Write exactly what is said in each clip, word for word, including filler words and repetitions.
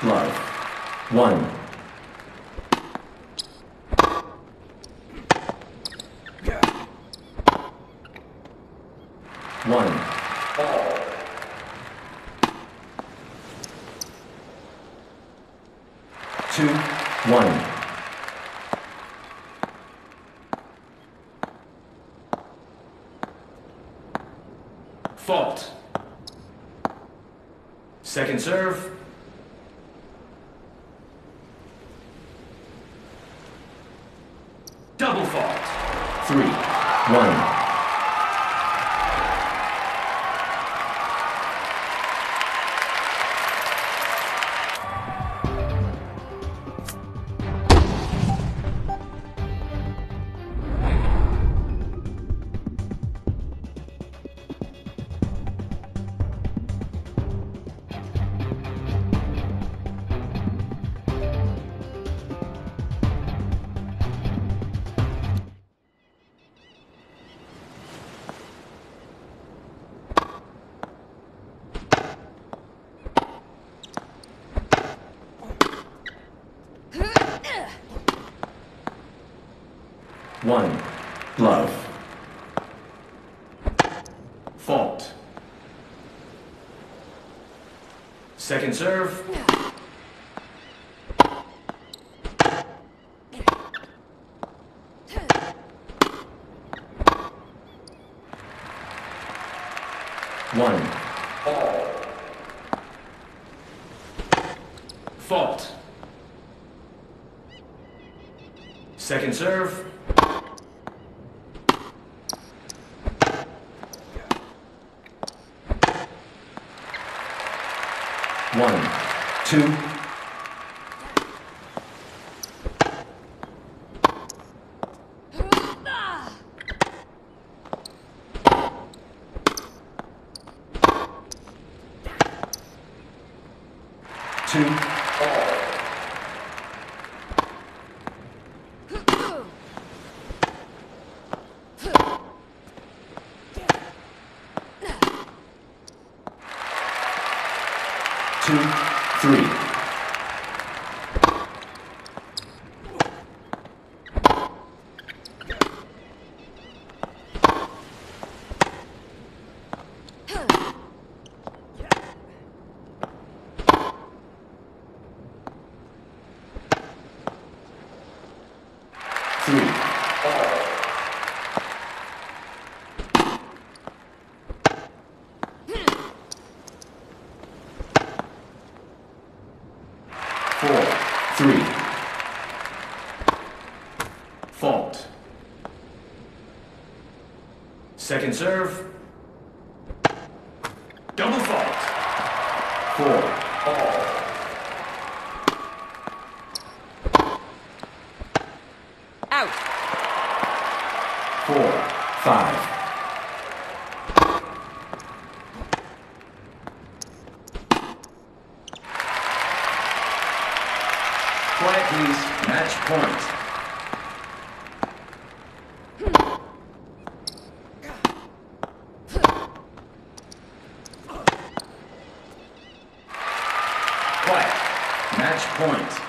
love. One. One. All. Two. One. Fault. Second serve. Double fault. Three. One. One. Love. Fault. Second serve. One. All. Fault. Second serve. One, two. Two. All. Two, three. Three. All. Four, three. Fault. Second serve. Double fault. Four, all. Out. Four, five. Quiet, please. Match point. Quiet. Match point.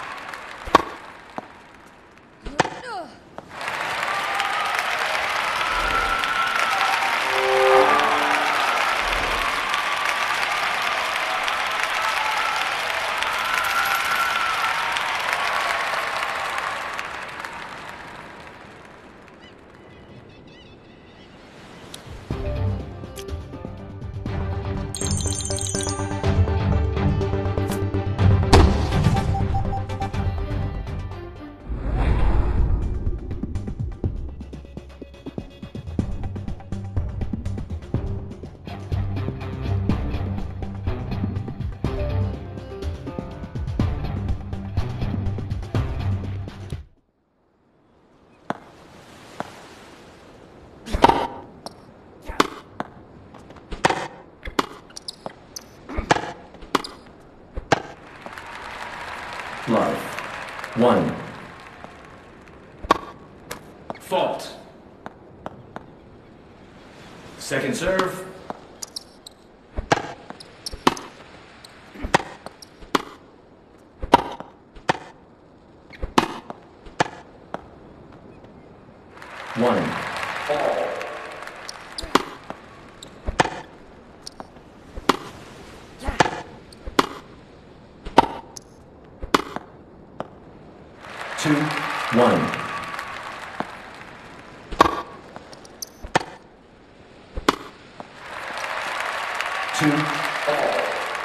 Love. One. Fault. Second serve. One. All. Two. One. Two. All.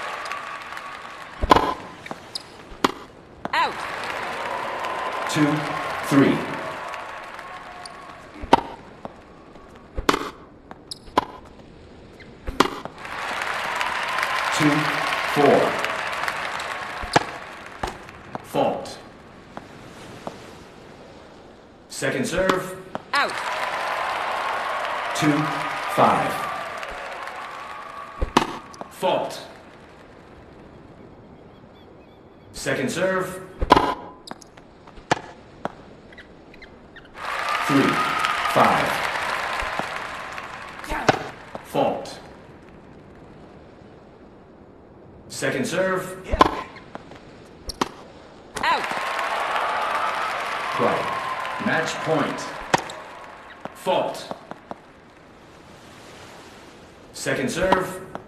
Out. Two. Three. Two, four. Fault. Second serve. Out. Two, five. Fault. Second serve. Three, five. Fault. Second serve. Out. Right. Match point. Fault. Second serve.